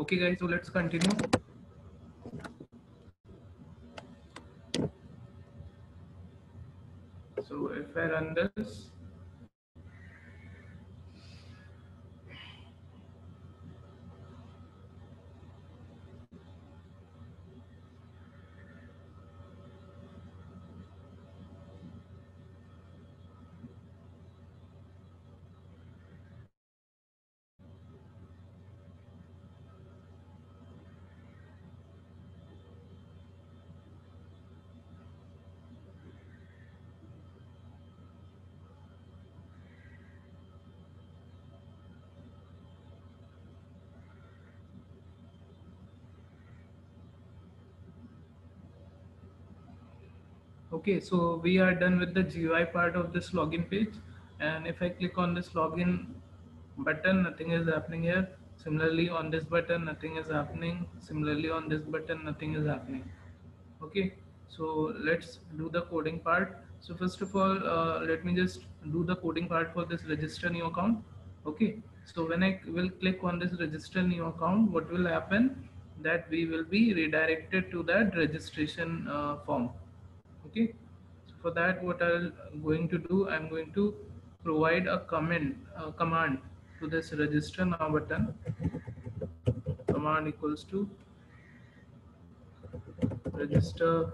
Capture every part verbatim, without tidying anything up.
Okay guys, so let's continue. So if I run this, okay, so we are done with the G U I part of this login page. And if I click on this login button, nothing is happening here. Similarly on this button, nothing is happening. Similarly on this button, nothing is happening. Okay, so let's do the coding part. So first of all, uh, let me just do the coding part for this register new account. Okay, so when I will click on this register new account, what will happen, that we will be redirected to that registration uh, form. Okay, so for that, what I'm going to do, I'm going to provide a comment a command to this register now button. Command equals to register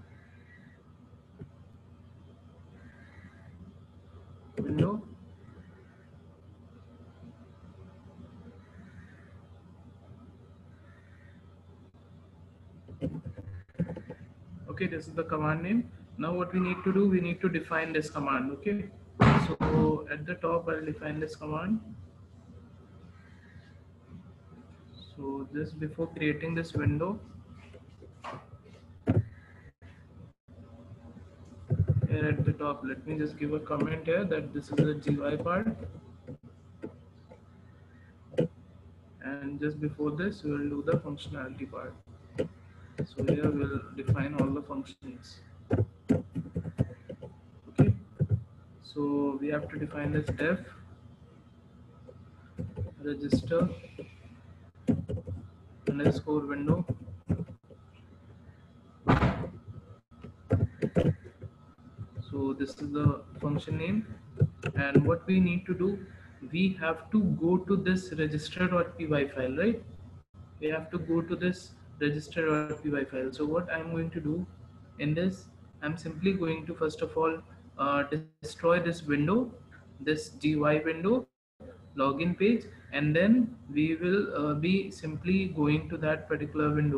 window. Okay, this is the command name. Now what we need to do, we need to define this command. Okay, so at the top I'll define this command. So just before creating this window, here at the top, let me just give a comment here that this is the G U I part, and just before this we will do the functionality part. So here we'll define all the functions. Okay, so we have to define this def register underscore window. So this is the function name, and what we need to do, we have to go to this register.py file, right? We have to go to this register.py file. So what I'm going to do in this, I'm simply going to first of all uh, destroy this window, this G U I window, login page, and then we will uh, be simply going to that particular window.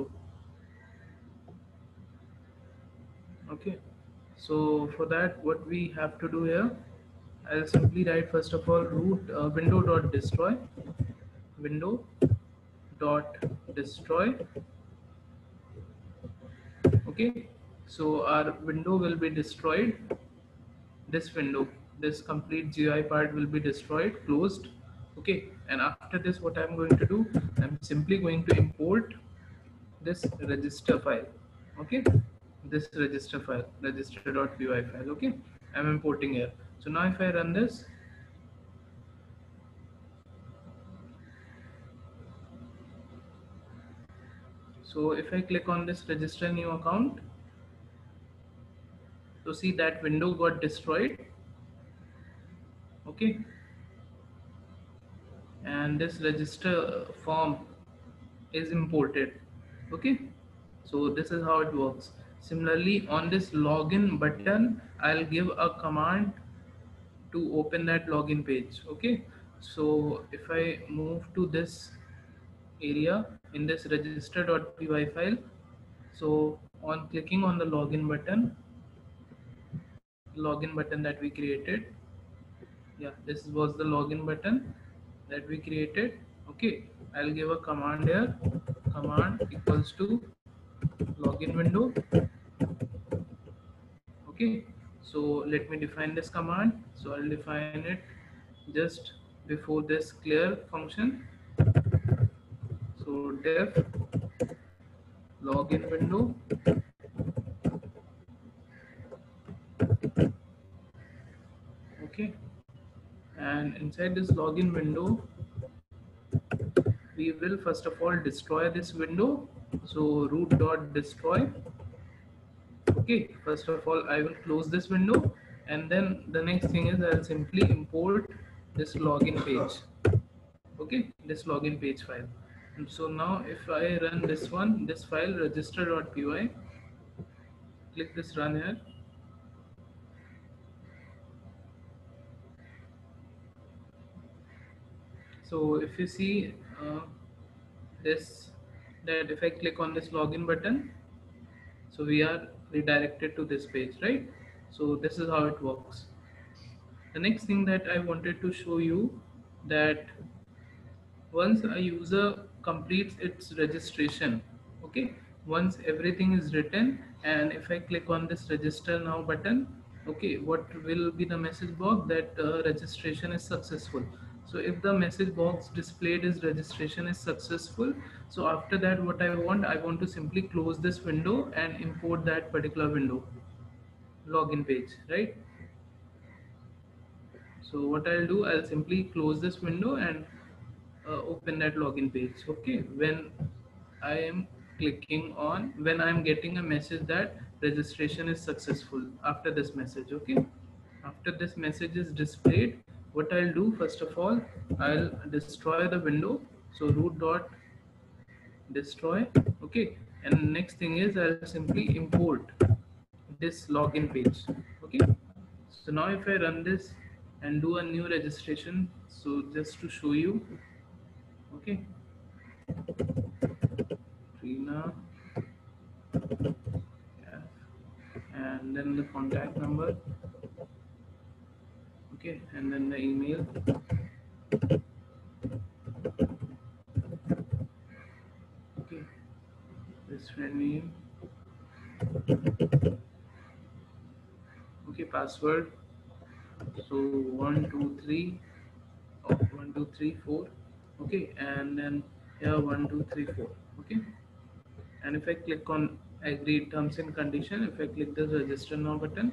Okay, so for that, what we have to do here, I'll simply write first of all root uh, window dot destroy window dot destroy. Okay, so our window will be destroyed. This window, this complete G U I part will be destroyed, closed. Okay, and after this, what I'm going to do, I'm simply going to import this register file. Okay, this register file, register.py file. Okay, I'm importing here. So now if I run this, so if I click on this register new account, so see that window got destroyed. Okay, and this register form is imported. Okay, so this is how it works. Similarly on this login button, I'll give a command to open that login page. Okay, so if I move to this area in this register.py file, so on clicking on the login button, login button that we created, yeah, this was the login button that we created. Okay, I'll give a command here, command equals to login window. Okay, so let me define this command. So I'll define it just before this clear function. So def login window. Okay, and inside this login window we we will first of all destroy this window. So root dot destroy. Okay, first of all I will close this window, and then the next thing is I'll simply import this login page. Okay, this login page file. And so now if I run this one, this file register.py, click this run here. So if you see uh, this, that if I click on this login button, so we are redirected to this page, right? So this is how it works. The next thing that I wanted to show you, that once a user completes its registration, okay, once everything is written, and if I click on this register now button, okay, what will be the message box? That uh, registration is successful. So if the message box displayed is registration is successful, so after that what I want, I want to simply close this window and import that particular window login page, right? So what I'll do, I'll simply close this window and uh, open that login page. Okay, when I am clicking on, when I'm getting a message that registration is successful after this message. Okay, after this message is displayed, what I'll do, first of all I'll destroy the window. So root dot destroy. Okay, and next thing is I'll simply import this login page. Okay, so now if I run this and do a new registration, so just to show you, okay, Trina, yeah, and then the contact number, okay, and then the email, okay, this friend name, okay, password, so one two three, oh, one two three four, okay, and then here one two three four, okay, and if I click on agree terms and condition, if I click the register now button,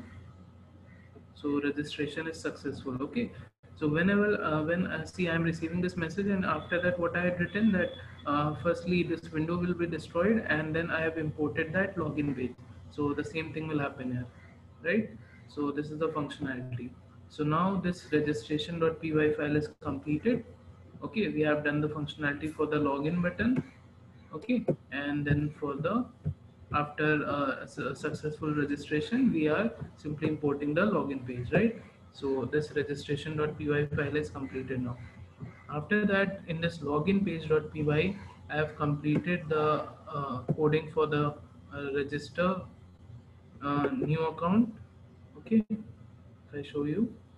so registration is successful. Okay, so whenever uh, when I see I'm receiving this message, and after that what I had written, that uh, firstly this window will be destroyed, and then I have imported that login page, so the same thing will happen here, right? So this is the functionality. So now this registration.py file is completed. Okay, we have done the functionality for the login button. Okay, and then for the, after uh, su- successful registration, we are simply importing the login page, right? So this registration.py file is completed now. After that, in this login page.py, I have completed the uh, coding for the uh, register uh, new account. Okay, if I show you,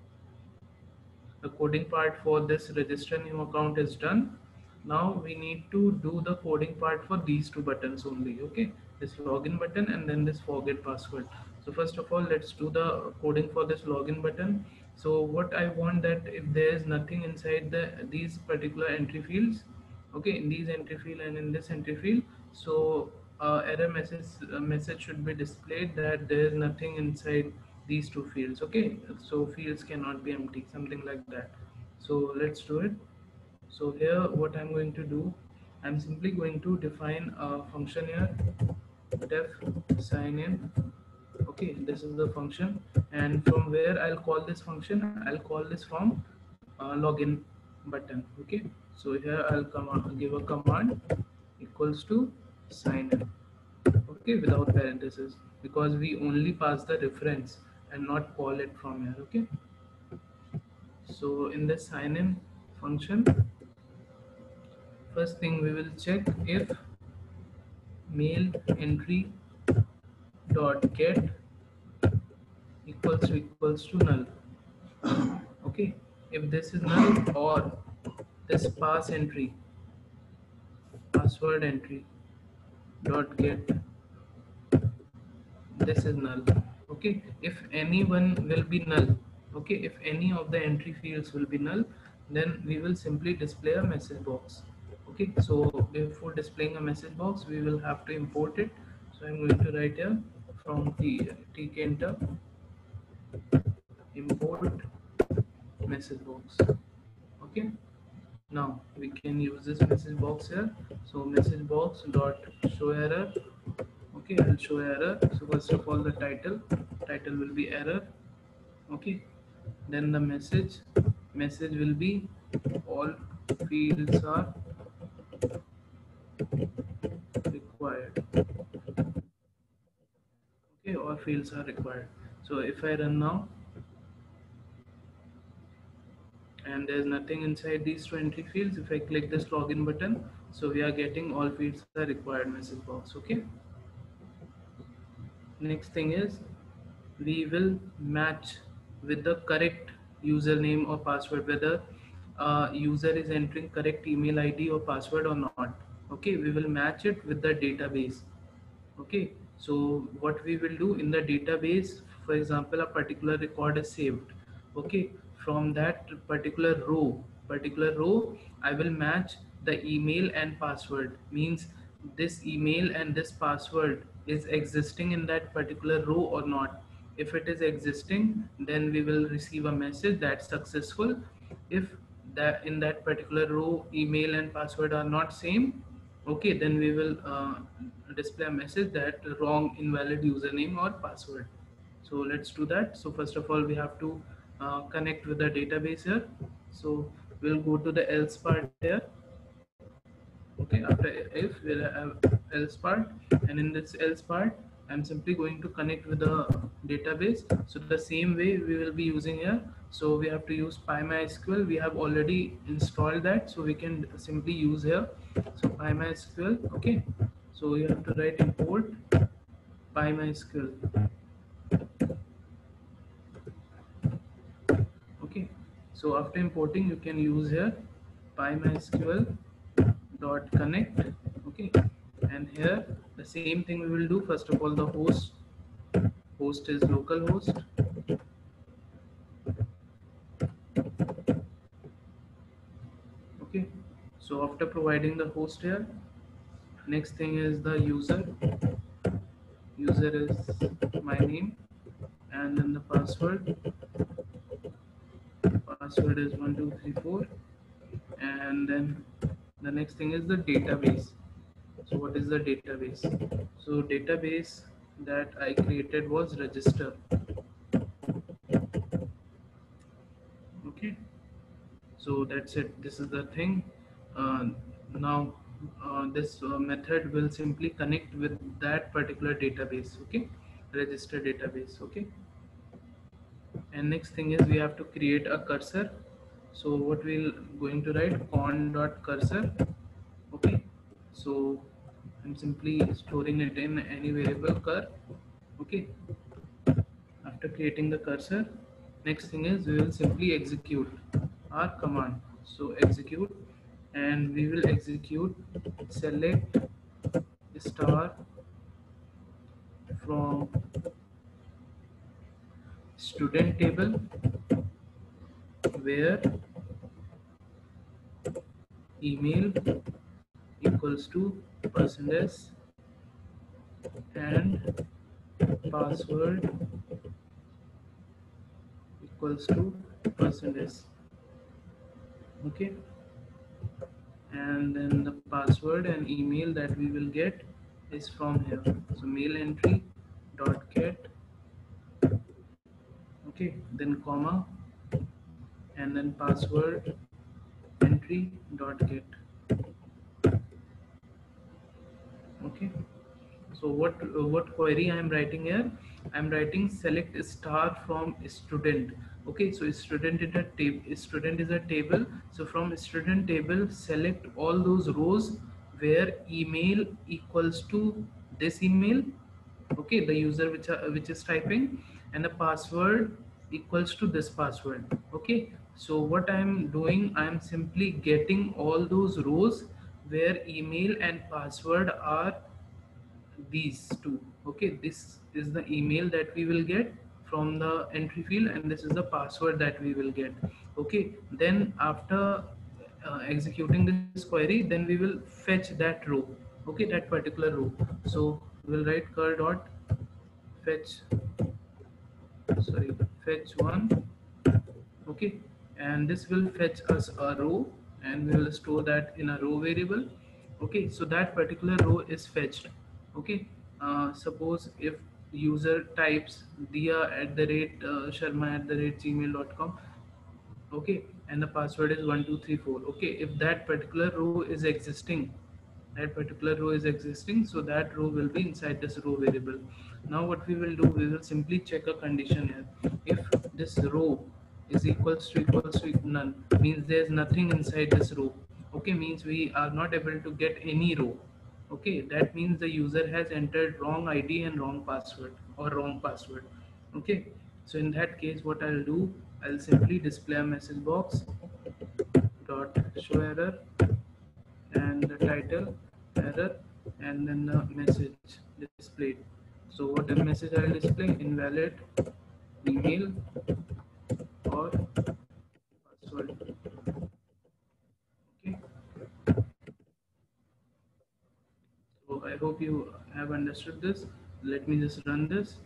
the coding part for this register new account is done. Now we need to do the coding part for these two buttons only. Okay, this login button and then this forget password. So first of all, let's do the coding for this login button. So what I want, that if there is nothing inside the these particular entry fields, okay, in these entry field and in this entry field, so uh, error message uh, message should be displayed that there is nothing inside these two fields. Okay, so fields cannot be empty, something like that. So let's do it. So here what I'm going to do, I'm simply going to define a function here, def sign in. Okay, this is the function, and from where I'll call this function, I'll call this from uh, login button. Okay, so here I'll come give a command equals to sign in. Okay, without parentheses, because we only pass the reference and not call it from here. Okay, so in this sign in function, first thing we will check if mail entry dot get equals to equals to null. Okay, if this is null, or this pass entry, password entry dot get, this is null. Okay, if anyone will be null, okay, if any of the entry fields will be null, then we will simply display a message box. Okay, so before displaying a message box, we will have to import it. So I'm going to write here from the tk-enter import message box. Okay, Now we can use this message box here. So message box dot show error. Okay, I'll show error. So first of all, the title title will be error. Okay, then the message message will be all fields are required. Okay, all fields are required. So if I run now, and there's nothing inside these two entry fields, if I click this login button, so we are getting all fields are required message box. Okay, next thing is we will match with the correct username or password, whether uh, user is entering correct email id or password or not. Okay, we will match it with the database. Okay, so what we will do in the database, for example, a particular record is saved. Okay, from that particular row particular row I will match the email and password. Means this email and this password is existing in that particular row or not. If it is existing, then we will receive a message that's successful. If that in that particular row email and password are not same, okay, then we will uh, display a message that wrong invalid username or password. So let's do that. So first of all, we have to uh, connect with the database here. So we'll go to the else part here. Okay, after if we'll have else part, and in this else part I'm simply going to connect with the database. So the same way we will be using here. So we have to use PyMySQL. We have already installed that, so we can simply use here. So PyMySQL. Okay, so you have to write import PyMySQL. Okay, so after importing you can use here PyMySQL dot connect. Okay, and here the same thing we will do. First of all, the host host is localhost. Okay, so after providing the host here, next thing is the user. User is my name, and then the password password is one two three four. And then the next thing is the database. So what is the database? So database that I created was register. Okay, so that's it. This is the thing. uh, Now uh, this uh, method will simply connect with that particular database. Okay, register database. Okay, and next thing is we have to create a cursor. So what we'll going to write con dot cursor. Okay, so I'm simply storing it in any variable cur. Okay, after creating the cursor, next thing is we will simply execute our command. So execute, and we will execute select star from student table where email equals to percentage and password equals to percentage. Okay, and then the password and email that we will get is from here. So mail entry dot get. Okay, then comma, and then password entry dot get. Okay, so what uh, what query I am writing here? I am writing select star from student. Okay, so student in a table, student is a table. So from student table select all those rows where email equals to this email. Okay, the user which are, which is typing, and the password equals to this password. Okay, so what I am doing, I am simply getting all those rows where email and password are these two. Okay, this is the email that we will get from the entry field, and this is the password that we will get. Okay, then after uh, executing this query, then we will fetch that row. Okay, that particular row. So we'll write cur dot fetch, sorry, fetch one. Okay, and this will fetch us a row, and we will store that in a row variable. Okay, so that particular row is fetched. Okay, uh, suppose if user types dia at the rate uh, sharma at the rate gmail dot com, okay, and the password is one two three four. Okay, if that particular row is existing, that particular row is existing, so that row will be inside this row variable. Now what we will do, we will simply check a condition here. If this row is equals to equals to none, means there's nothing inside this row. Okay, means we are not able to get any row. Okay, that means the user has entered wrong id and wrong password, or wrong password. Okay, so in that case what I'll do, I'll simply display a message box dot show error, and the title error, and then the message displayed. So what a message I'll display, invalid email or password. Okay, so I hope you have understood this. Let me just run this,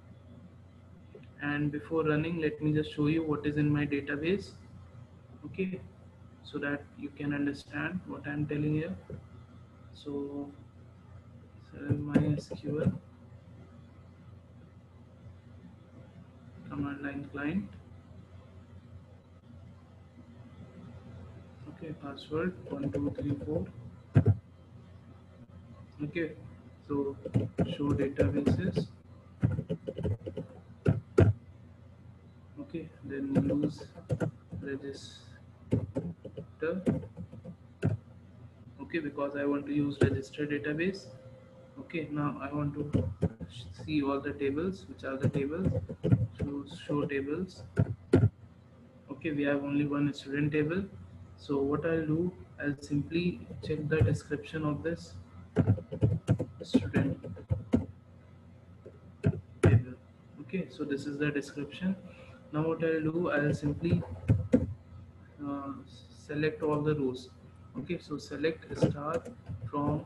and before running let me just show you what is in my database. Okay, so that you can understand what I'm telling here. So, so MySQL command line client. Okay, password one two three four. Okay, so show databases. Okay, then use register. Okay, because I want to use register database. Okay, now I want to see all the tables. Which are the tables? So show tables. Okay, we have only one student table. So what I'll do, I'll simply check the description of this student table. Okay, so this is the description. Now what I'll do, I'll simply uh, select all the rows. Okay, so select star from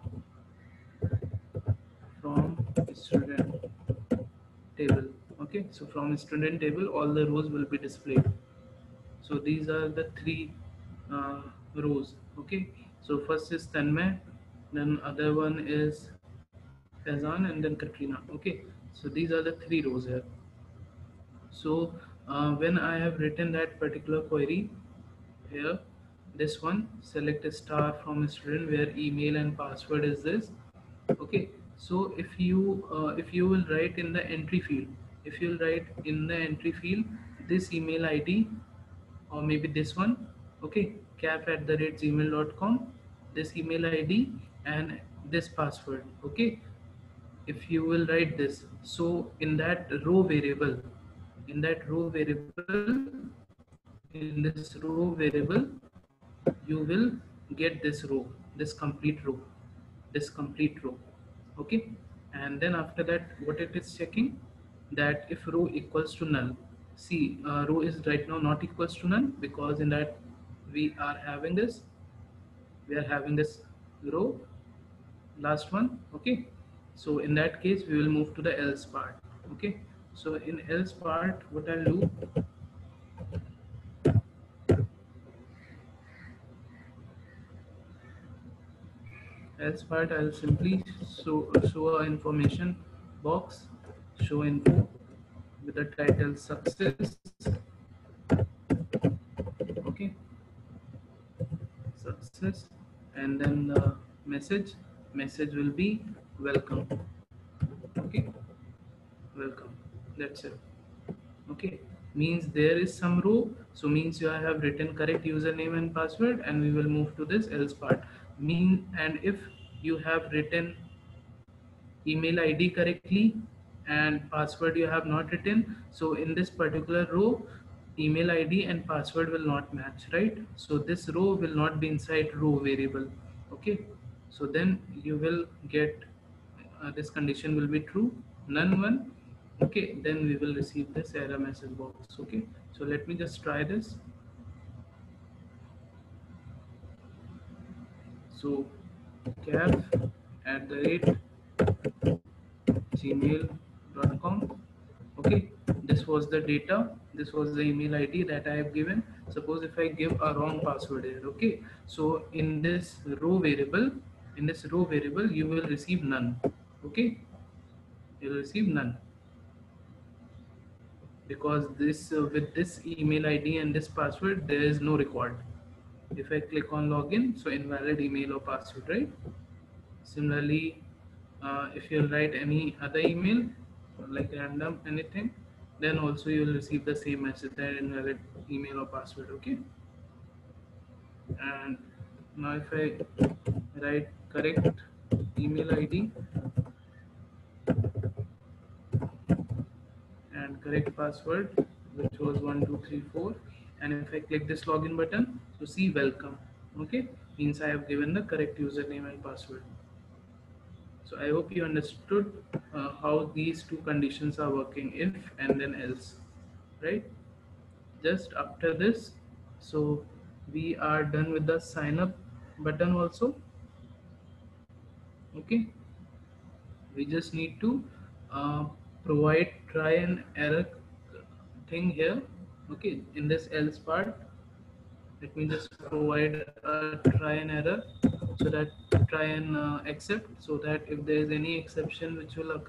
from student table. Okay, so from student table all the rows will be displayed. So these are the three uh, rows. Okay, so first is Tanmay, then other one is Faizan, and then Katrina. Okay, so these are the three rows here. So uh, when I have written that particular query here, this one, select a star from a student where email and password is this. Okay, so if you uh, if you will write in the entry field, if you will write in the entry field this email id, or maybe this one, okay, cap at the rate gmail dot com, this email id and this password. Okay, if you will write this, so in that row variable, in that row variable, in this row variable, you will get this row, this complete row, this complete row. Okay, and then after that what it is checking, that if row equals to null. See, uh, row is right now not equals to none, because in that we are having this, we are having this row, last one. Okay, so in that case we will move to the else part. Okay, so in else part what I'll do, else part I'll simply show, show a information box, show info with the title success. Okay, success, and then the message, message will be welcome. Okay, welcome, that's it. Okay, means there is some row, so means you have written correct username and password, and we will move to this else part. Mean, and if you have written email id correctly and password you have not written, so in this particular row email id and password will not match, right? So this row will not be inside row variable. Okay, so then you will get uh, this condition will be true, none one. Okay, then we will receive this error message box. Okay, so let me just try this. So caf at the rate gmail dot com. Okay, this was the data, this was the email id that I have given, Suppose if I give a wrong password here, okay, so in this row variable, in this row variable you will receive none. Okay, you will receive none, because this uh, with this email id and this password there is no record. If I click on login, so invalid email or password, right? Similarly, uh, if you write any other email like random anything, then also you will receive the same message that invalid email or password. Okay, and now if I write correct email id and correct password, which was one two three four, and if I click this login button, so see welcome. Okay, means I have given the correct username and password. So I hope you understood uh, how these two conditions are working, if and then else, right? Just after this, so we are done with the sign up button also. Okay, we just need to uh, provide try and error thing here. Okay, in this else part, let me just provide a try and error, so that try and uh, accept, so that if there is any exception which will occur.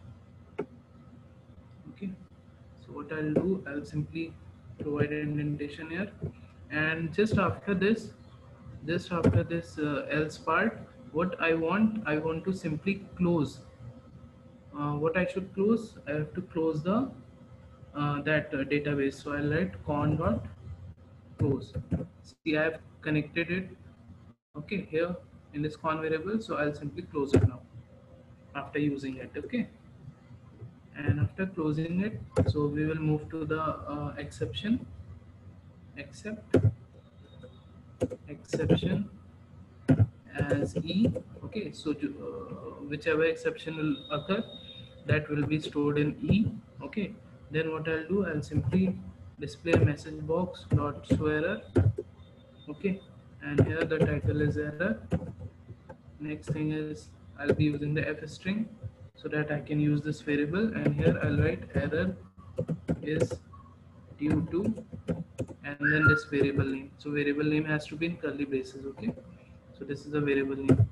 Okay, so what I'll do, I'll simply provide indentation here, and just after this, just after this uh, else part, what I want, I want to simply close. Uh, what I should close, I have to close the uh, that uh, database. So I'll write con dot close. See, I have connected it. Okay, here in this con variable. So I'll simply close it now after using it. Okay, and after closing it, so we will move to the uh, exception. Except exception as E. Okay, so uh, whichever exception will occur, that will be stored in E. Okay, then what I'll do, I'll simply display a message box dot show error. Okay, and here the title is error. Next thing is I'll be using the f string so that I can use this variable, and here I'll write error is due to, and then this variable name. So variable name has to be in curly braces. Okay, so this is a variable name.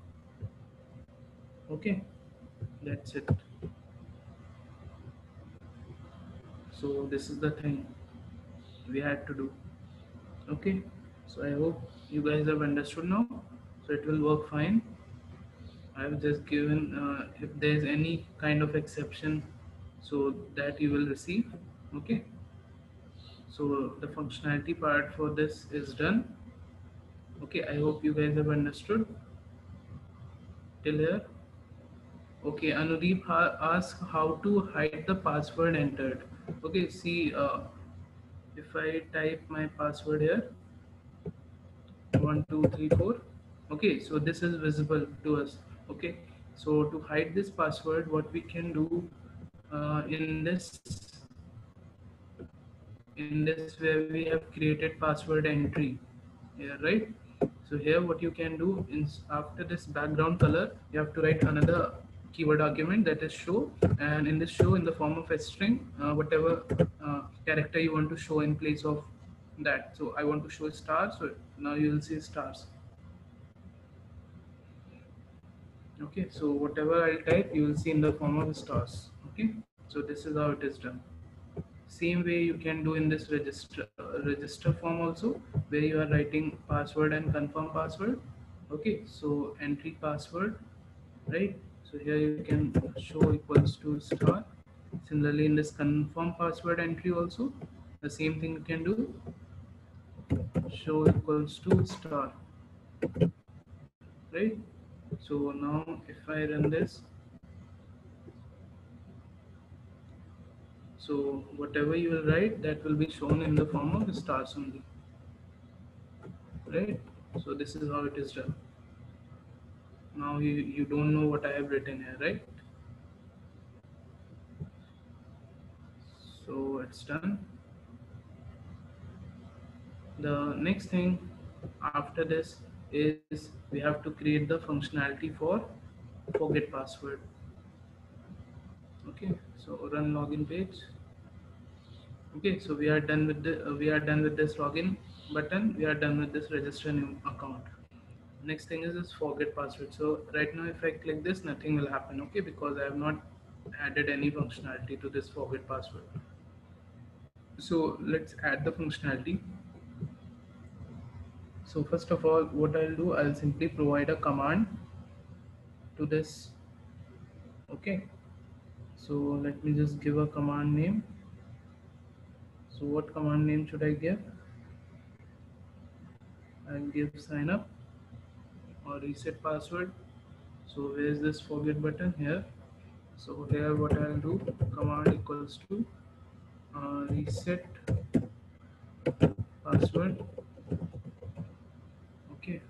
Okay, that's it. So this is the thing we had to do. Okay, so I hope you guys have understood now, so it will work fine. I've just given uh, if there's any kind of exception, so that you will receive. Okay, so the functionality part for this is done. Okay, I hope you guys have understood till here. Okay, Anudeep ha- asked how to hide the password entered. Okay, see, uh, if I type my password here, one two three four, okay, so this is visible to us. Okay, so to hide this password, what we can do, uh, in this in this where we have created password entry here, right? So here what you can do is, after this background color, you have to write another keyword argument, that is show, and in this show, in the form of a string, uh, whatever uh, character you want to show in place of that. So I want to show stars, so now you will see stars. Okay, so whatever I'll type, you will see in the form of stars. Okay, so this is how it is done. Same way you can do in this register uh, register form also, where you are writing password and confirm password. Okay, so entry password, right? So here you can show equals to star. Similarly, in this confirm password entry also, the same thing you can do, show equals to star, right? So now if I run this, so whatever you will write, that will be shown in the form of stars only, right? So this is how it is done. Now you, you don't know what I have written here, right? So it's done. The next thing after this is we have to create the functionality for forget password. Okay, so run login page. Okay, so we are done with the uh, we are done with this login. button, we are done with this register new account. Next thing is this forget password. So right now if I click this, nothing will happen, okay, because I have not added any functionality to this forget password. So let's add the functionality. So first of all, what I'll do, I'll simply provide a command to this. Okay, so let me just give a command name. So what command name should I give? I'll give sign up or reset password. So where is this forget button? Here. So here what I'll do, command equals to uh, reset password. Okay,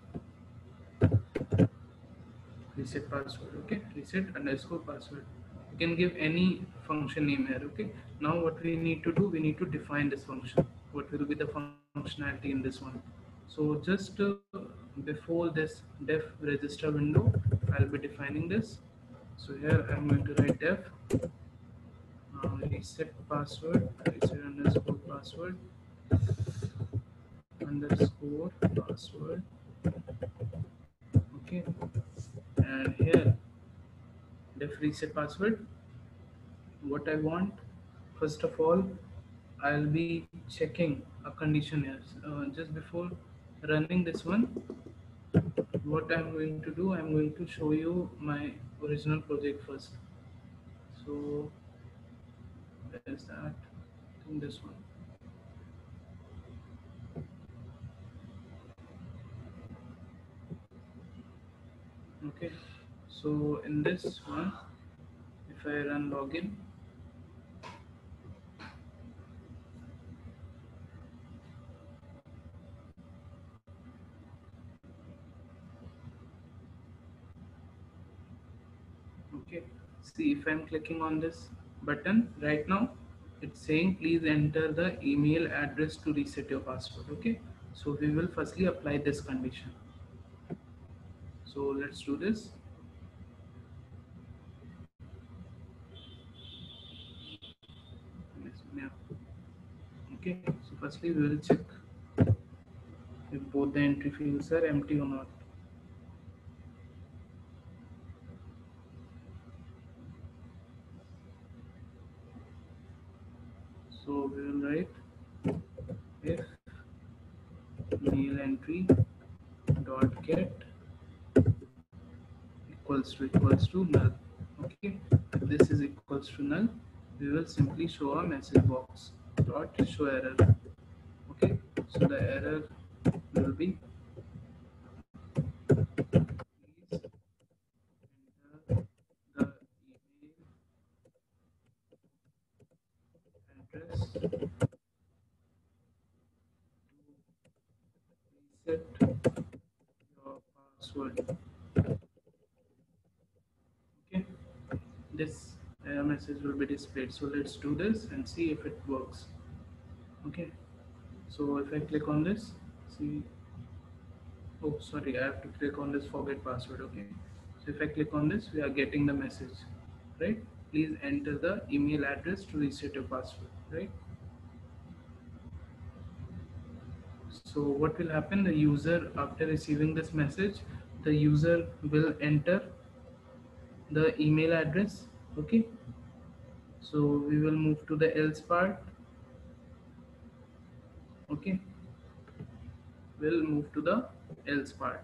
reset password. Okay, reset underscore password. You can give any function name here. Okay, now what we need to do, we need to define this function. What will be the functionality in this one? So just uh, before this def register window, I'll be defining this. So here I'm going to write def uh, reset password, reset underscore password, underscore password. Okay, and here def reset password. What I want, first of all, I'll be checking a condition here. Uh, just before running this one, what I'm going to do, I'm going to show you my original project first. So where's that? I think this one. Okay, so in this one, if I run login, okay, see if I'm clicking on this button right now, it's saying please enter the email address to reset your password. Okay, so we will firstly apply this condition. So let's do this. Yeah. Okay, so firstly we will check if both the entry fields are empty or not. So we will write if mail entry dot get equals to equals to null. Okay, if this is equals to null, we will simply show a message box dot show error. Okay, so the error will be please enter the email address to reset your password. Okay, this error message will be displayed. So let's do this and see if it works. Okay, so if I click on this, see, oh sorry, I have to click on this forget password. Okay, so if I click on this, we are getting the message, right? Please enter the email address to reset your password, right? So what will happen, the user after receiving this message, the user will enter the email address. Okay, so we will move to the else part. Okay, we'll move to the else part.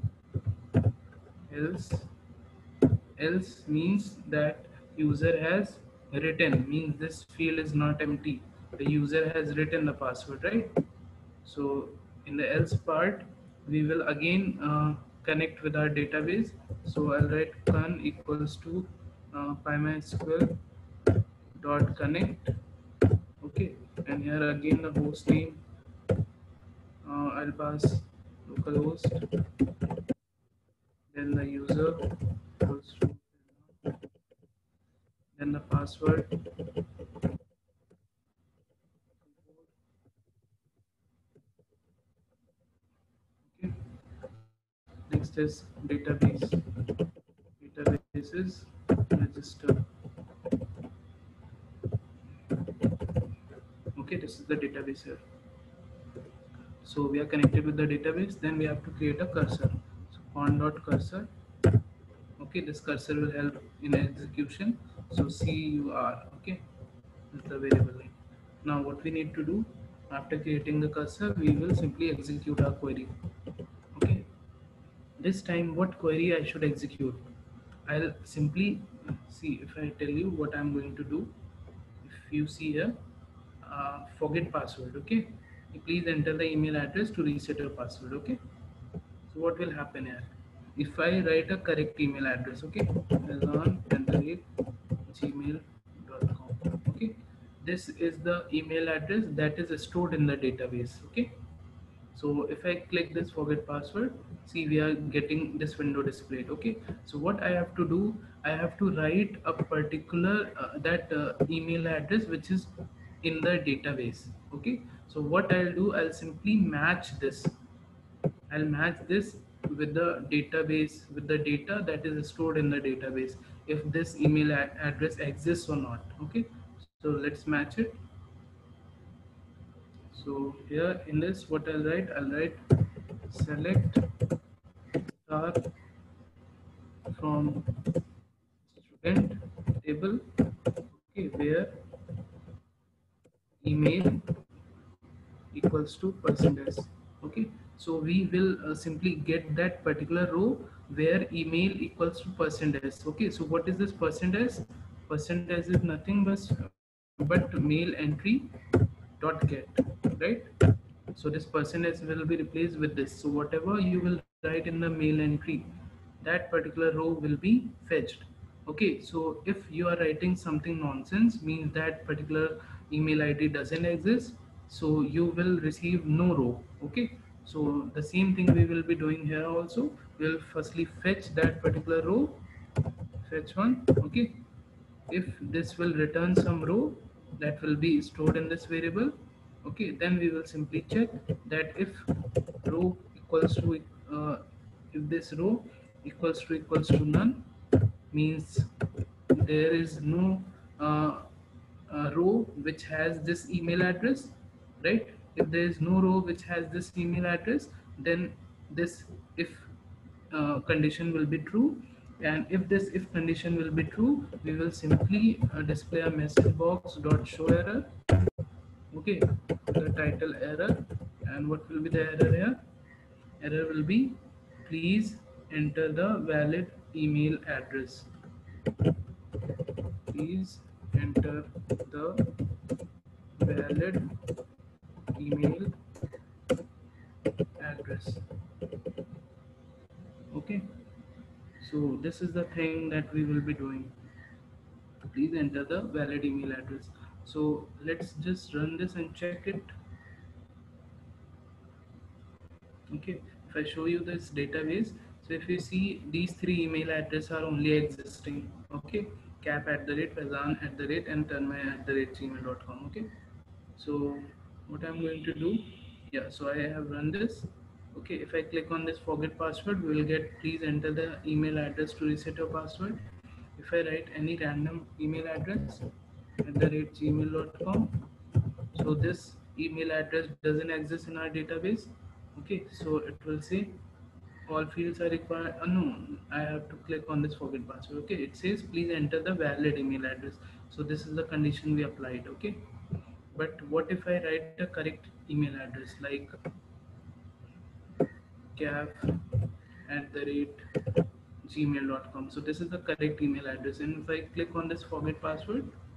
Else, else means that user has written, means this field is not empty, the user has written the password, right? So in the else part, we will again uh, connect with our database. So I'll write con equals to uh, pymysql dot connect. Okay, and here again the host name, uh, I'll pass localhost, then the user equals to, then the password. Okay, next is database. Databases register. Okay, this is the database here. So we are connected with the database, then we have to create a cursor. So pond dot cursor. Okay, this cursor will help in execution. So cur, okay, is the variable name. Now what we need to do, after creating the cursor, we will simply execute our query. Okay, this time what query I should execute? I'll simply see, if I tell you what I'm going to do. If you see here, uh, forget password. Okay, please enter the email address to reset your password. Okay, so what will happen here? If I write a correct email address, okay, Amazon at the rate gmail dot com. Okay, this is the email address that is stored in the database. Okay, so if I click this forget password, see we are getting this window displayed. Okay, so what I have to do, I have to write a particular uh, that uh, email address which is in the database. Okay, so what I'll do, I'll simply match this. I'll match this with the database, with the data that is stored in the database, if this email ad address exists or not. Okay, so let's match it. So here in this, what I'll write, I'll write select star from student table, okay, where email equals to percentage. Okay, so we will uh, simply get that particular row where email equals to percentage. Okay, so what is this percentage? Percentage is nothing but but mail entry dot get, right? So this percentage will be replaced with this. So whatever you will write in the mail entry, that particular row will be fetched. Okay, so if you are writing something nonsense, means that particular email id doesn't exist, so you will receive no row. Okay, so the same thing we will be doing here also. We'll firstly fetch that particular row, fetch one. Okay, if this will return some row that will be stored in this variable. Okay, then we will simply check that if row equals to uh, if this row equals to equals to none, means there is no uh, uh, row which has this email address, right? If there is no row which has this email address, then this if uh, condition will be true. And if this if condition will be true, we will simply uh, display a message box dot show error. Okay, the title error. And what will be the error here? Error will be, please enter the valid email address. Please enter the valid email address. Okay, so this is the thing that we will be doing. Please enter the valid email address. So let's just run this and check it. Okay, if I show you this database, so if you see, these three email addresses are only existing. Okay, cap at the rate, Fazan at the rate, and Tanmay at the rate gmail dot com. Okay, so what I'm going to do, yeah, so I have run this. Okay, if I click on this forget password, we will get please enter the email address to reset your password. If I write any random email address at the rate gmail dot com, so this email address doesn't exist in our database. Okay, so it will say all fields are required. Uh, no, I have to click on this forget password. Okay, it says please enter the valid email address. So this is the condition we applied. Okay, but what if I write a correct email address like caf at the rate gmail dot com? So this is the correct email address, and if I click on this forget password,